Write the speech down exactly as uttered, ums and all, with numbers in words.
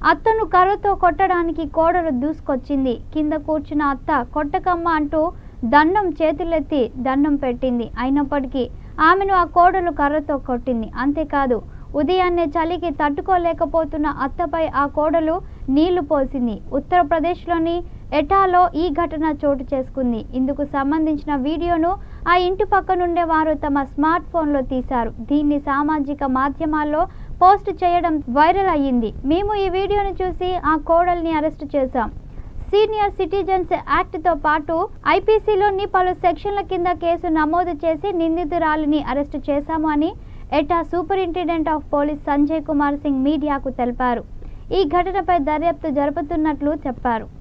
అత్తను కర్రతో కొట్టడానికి కోడలు దూసుకొచ్చింది. కింద కూర్చున్న అత్త కొట్టకమ్మ అంటూ దండం చేతులెత్తి దండం పెట్టింది. అయినప్పటికీ ఆమెను ఆ కోడలు కర్రతో కొట్టింది. అంతేకాదు ఉదయాన్నే చలికి తట్టుకోలేకపోతున్న అత్తపై ఆ కోడలు నీళ్లు పోసింది. ఉత్తరప్రదేశ్లోని ఎటాలో ఈ ఘటన చోటు చేసుకుంది. ఇందుకు సంబంధించిన వీడియోను ఆ ఇంటి పక్కనుండే వారు తమ స్మార్ట్ ఫోన్లో తీశారు. దీన్ని సామాజిక మాధ్యమాల్లో పోస్ట్ చేయడం వైరల్ అయ్యింది. మేము ఈ వీడియోను చూసి ఆ కోడల్ని అరెస్టు చేశాం. సీనియర్ సిటిజన్స్ యాక్ట్తో పాటు ఐపీసీలోని పలు సెక్షన్ల కింద కేసు నమోదు చేసి నిందితురాలిని అరెస్టు చేశాము అని Etah superintendent of police Sanjay Kumar Singh మీడియాకు తెలిపారు. ఈ ఘటనపై దర్యాప్తు జరుపుతున్నట్లు చెప్పారు.